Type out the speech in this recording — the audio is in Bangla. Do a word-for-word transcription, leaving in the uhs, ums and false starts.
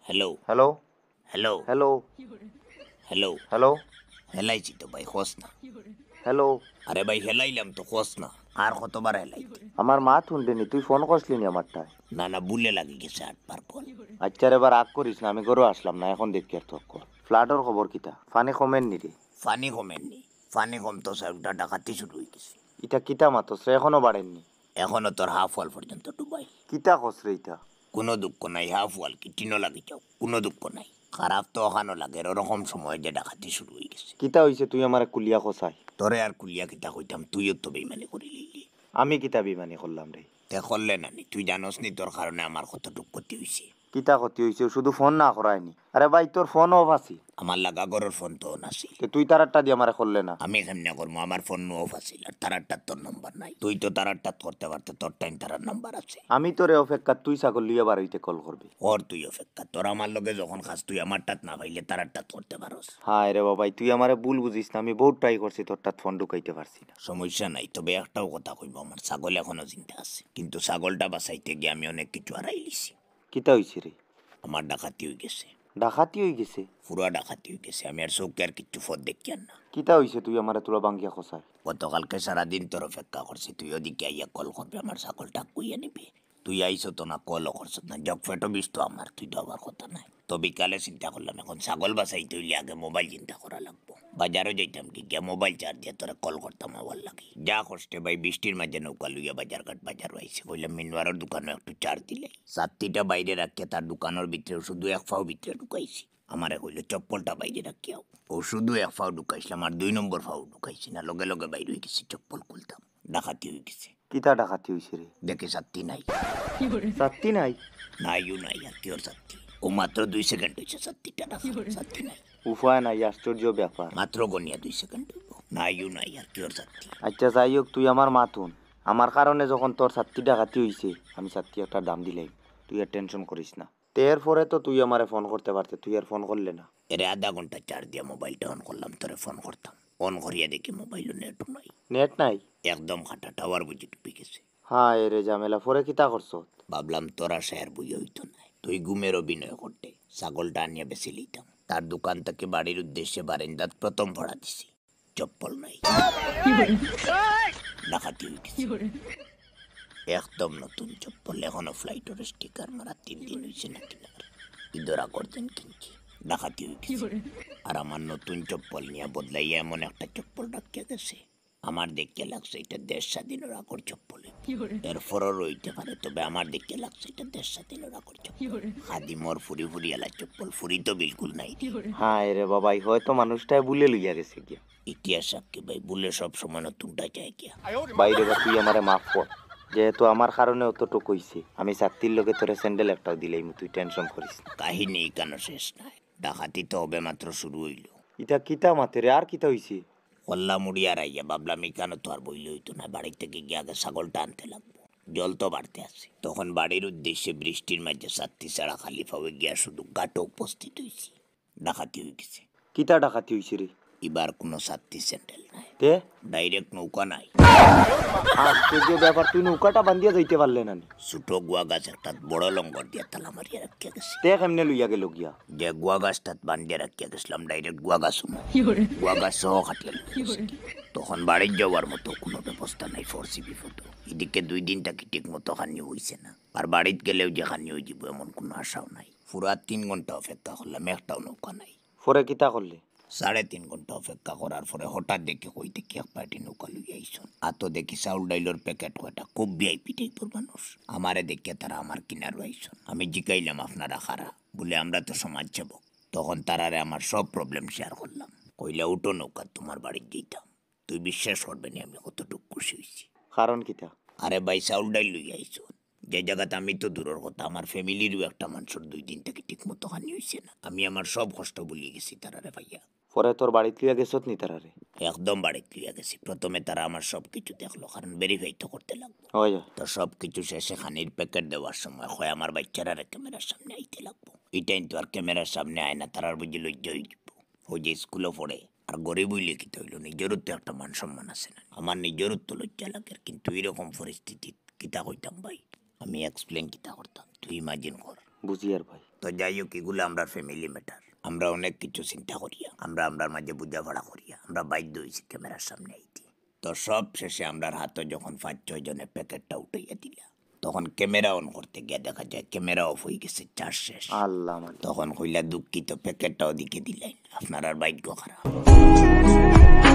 Hello hello hello hello hello hello হেলাইছি তো ভাই খোঁজ না हेलो আরে ভাই হেলাইলাম তো খোঁজ না আর কতবার হেলাইতে আমার মা শুনতেনি তুই ফোন করছিলি নি আমারটায় না না বুলে লাগি গেছে আটবার কল আচ্ছা এবার রাগ করিস না আমি ঘরে আসলাম না এখন দেখি আর তোর কর ফ্লাডর খবর কিতা ফানি কমেন নি রে ফানি কমেননি ফানি কম তো সাহেবটা ডাকাতি শুরু হয়ে গেছে ইটা কিতা মাতস এখনো বাড়েননি এখনো তোর হাফ ওয়াল পর্যন্ত ডুবাই কিতা কসরে ইটা কোনো দুঃখ নাই হাফ ওয়াল কি টিনো লাগি যাও কোনো দুঃখ নাই খারাপ তো ওখানো লাগে ওরকম সময় যে ডাকাতি শুরু হয়ে গেছে কিতা হইছে তুই আমার কুলিয়া খসাই তোরে আর কুলিয়া কিতা কইতাম তুইও তো বেইমানি করে লিলি আমি কিতা বিমানি করলাম রে তে করলে নানি তুই জানোস নি তোর কারণে আমার কতটুক ক্ষতি হয়েছে কিতা ক্ষতি হইছে শুধু ফোন না করায়নি আরে ভাই তোর ফোন অফ আছি আমার লাগা ঘরের ফোন তো নাছিল তে তুই তারারটা দিয়ে আমারে করলে না আমি কেমনে করবো আমার ফোন অফ আছিল আর তারারটার তোর নম্বর নাই তুই তো তারারটা করতে পারতে তোর টাইম তারার নাম্বার আছে আমি তোরে অপেক্ষা তুই ছাগল লিয়ে বার হইতে কল করবি ওর তুই অপেক্ষা তোর আমার লগে যখন খাস তুই আমার টাত না পাইলে তারারটা করতে পারস হায় রে বাবাই তুই আমারে ভুল বুঝিস না আমি বহুত ট্রাই করছি তোরটা ফোন ঢুকাইতে পারছি না সমস্যা নাই তবে একটাও কথা কইব আমার ছাগল এখনো চিন্তা আছে কিন্তু ছাগলটা বাঁচাইতে গিয়ে আমি অনেক কিছু হারাই লিছি কিতা হইছে রে আমার ডাকাতি হয়ে গেছে ডাকাতি হয়ে গেছে পুরা ডাকাতি হয়ে গেছে আমি আর চৌকে আর কিচ্ছু ফদ দেখি আর না কিতা হইছে তুই আমারে তোরা বাঙ্গিয়া খসাই গতকালকে সারাদিন তোর অপেক্ষা করছি তুই ওদিকে আইয়া কল করবি আমার ছাগলটা কুইয়া নিবি তুই আইসো তো না কলও করছ না জগ ফেটো বিষ তো আমার তুই তো আবার কথা নাই তো বিকালে চিন্তা করলাম এখন ছাগল বাসাইতে হইলে আগে মোবাইল চিন্তা করা লাগবো বাজারও যাইতাম কি গিয়া মোবাইল চার্জ দিয়ে তোরা কল করতাম আবার লাগি যা কষ্টে ভাই বৃষ্টির মাঝে নৌকা লইয়া বাজার ঘাট বাজার আইসে কইলাম মিনওয়ারের দোকানে একটু চার্জ দিলে সাতটিটা বাইরে রাখিয়া তার দোকানের ভিতরে শুধু এক ফাও ভিতরে ঢুকাইছি আমারে কইলে চপ্পলটা বাইরে রাখিয়াও ও শুধু এক ফাও ঢুকাইছিলাম আর দুই নম্বর ফাও ঢুকাইছি না লগে লগে বাইরে হয়ে গেছি চপ্পল খুলতাম ডাকাতি হয়ে গেছে কিতা ডাকাতি হইছে রে দেখে সাত্তি নাই সত্যি নাই নাইও নাই আর কি ওর সাত্তি ও মাত্র দুই সেকেন্ড হয়েছে সাত্তিটা না সাত্তি নাই উপায় নাই আশ্চর্য ব্যাপার মাত্র গনিয়া দুই সেকেন্ড হইব নাইও নাই আর কি ওর সাত্তি আচ্ছা যাই হোক তুই আমার মাতুন আমার কারণে যখন তোর সাতটি ডাকাতি হইছে আমি সাতটি একটা দাম দিলাই তুই আর টেনশন করিস না তের পরে তো তুই আমারে ফোন করতে পারতে তুই আর ফোন করলে না এরে আধা ঘন্টা চার্জ দিয়া মোবাইলটা অন করলাম তোরে ফোন করতাম অন করিয়া দেখি মোবাইলও নেটও নাই নেট নাই একদম খাটা টাওয়ার বুঝি ডুবে গেছে হ্যাঁ এরে ঝামেলা পরে কিতা করছ ভাবলাম তোরা শেয়ার বই হইতো না তুই ঘুমের অভিনয় করতে ছাগলটা আনিয়া বেশি লিতাম তার দোকান থেকে বাড়ির উদ্দেশ্যে বারান্দাত প্রথম ভরা দিছি চপ্পল নাই ডাকাতি হয়ে গেছে একদম নতুন চপ্পল এখনো ফ্লাইটের স্টিকার মারা তিন দিন হয়েছে না কিনার ঈদরা করতেন কিনছি ডাকাতি হয়ে গেছে আর আমার নতুন চপ্পল নিয়ে বদলাইয়া এমন একটা চপ্পল রাখিয়া গেছে আমার দেখতে লাগছে এটা দেশ স্বাধীনের আগর চপ্পল এরপরও রইতে পারে তবে আমার দেখতে লাগছে এটা দেশ স্বাধীনের আগর চপ্পল খাদিমর ফুরি ফুরি এলা চপ্পল ফুরি তো বিলকুল নাই হ্যাঁ রে বাবাই হয়তো মানুষটাই বুলে লইয়া গেছে গিয়া ইতিহাস সাক্ষী ভাই বলে সব সময় নতুনটা যায় গিয়া বাইরে বা তুই আমারে মাফ কর যেহেতু আমার কারণে অতটুকু হইছে আমি চাকরির লোকে তোরে স্যান্ডেল একটাও দিলেই তুই টেনশন করিস না কাহিনী কেন শেষ নাই ডাকাতি তো হবে মাত্র শুরু হইল ইটা কিতা মাতে রে আর কিতা হইছে কল্লা মুড়ি আর আইয়া ভাবলাম এখানে তো আর বইলে হইতো না বাড়ি থেকে গিয়ে আগে ছাগলটা আনতে লাগবো জল তো বাড়তে আসে তখন বাড়ির উদ্দেশ্যে বৃষ্টির মাঝে সাতটি ছাড়া খালি ফাওয়ে গিয়া শুধু গাটো উপস্থিত হয়েছি ডাকাতি হয়ে গেছে কিতা ডাকাতি হইছে রে এবার কোনো সাতটি স্যান্ডেল নাই তে ডাইরেক্ট নৌকা নাই আশ্চর্য ব্যাপার তুই নৌকাটা বান্ধিয়া যাইতে পারলে না ছোট গুয়া গাছ একটা বড় লঙ্গর দিয়া তালা মারিয়া রাখিয়া গেছে তে কেমনে লইয়া গেল গিয়া যে গুয়া গাছটা বান্ধিয়া রাখিয়া গেছিলাম ডাইরেক্ট গুয়া গাছ গুয়া গাছ সহ খাটিয়া তখন বাড়ির যাওয়ার মতো কোনো ব্যবস্থা নাই ফোরসি বিপদ এদিকে দুই দিনটা কি ঠিক মতো খানি হইছে না আর বাড়িতে গেলেও যে খানি হয়ে যাব এমন কোনো আশাও নাই পুরা তিন ঘন্টা অপেক্ষা করলাম একটাও নৌকা নাই পরে কিতা করলে সাড়ে তিন ঘন্টা অপেক্ষা করার পরে হঠাৎ দেখে কই দেখি এক পার্টি নৌকা লইয়া আইসন আর তো দেখি চাউল ডাইলর প্যাকেট কয়টা খুব ভিআইপি টাইপের মানুষ আমারে দেখে তারা আমার কিনারও আইসন আমি জিকাইলাম আপনারা খারা বলে আমরা তো সমাজ সেবক তখন তারারে আমার সব প্রবলেম শেয়ার করলাম কইলে উঠো নৌকা তোমার বাড়ির যেতাম তুই বিশ্বাস করবে না আমি কতটুকু খুশি হয়েছি কারণ কিতা আরে ভাই চাউল ডাইল লইয়া আইসন যে জায়গাতে আমি তো দূরের কথা আমার ফ্যামিলিরও একটা মানুষের দুই দিন থেকে ঠিক মতো হানি হয়েছে না আমি আমার সব কষ্ট ভুলিয়ে গেছি তারারে ভাইয়া পরে তোর বাড়ি লিয়া গেছত নি তারারে একদম বাড়িতে লিয়া গেছি প্রথমে তারা আমার সব কিছু দেখলো কারণ ভেরিফাই তো করতে লাগবো হয় তো সব কিছু শেষে খানির প্যাকেট দেওয়ার সময় হয় আমার বাচ্চারা ক্যামেরার সামনে আইতে লাগবো এটাই তো আর ক্যামেরার সামনে আয় না তারার বুঝি লজ্জা হয়ে যাব ওই যে স্কুলে পড়ে আর গরিব হইলে কি হইলো নিজেরও তো একটা মান সম্মান আছে না আমার নিজেরও তো লজ্জা লাগে কিন্তু এরকম পরিস্থিতি কিতা কইতাম ভাই আমি এক্সপ্লেন কিতা করতাম তুই ইমাজিন কর বুঝি আর ভাই তো যাই হোক এগুলো আমরা ফ্যামিলি ম্যাটার, আমরা অনেক কিছু চিন্তা করিয়া, আমরা আমরার মাঝে বুঝাপড়া করিয়া আমরা বাধ্য হয়েছি ক্যামেরার সামনে আইতে। তো সব শেষে আমরার হাতে যখন পাঁচ ছয় জনে প্যাকেটটা উঠাইয়া দিলা, তখন ক্যামেরা অন করতে গিয়ে দেখা যায় ক্যামেরা অফ হয়ে গেছে, চার্জ শেষ। আল্লাহ মানে তখন কইলা দুঃখিত, প্যাকেটটা ওদিকে দিলেন, আপনার আর ভাগ্য খারাপ।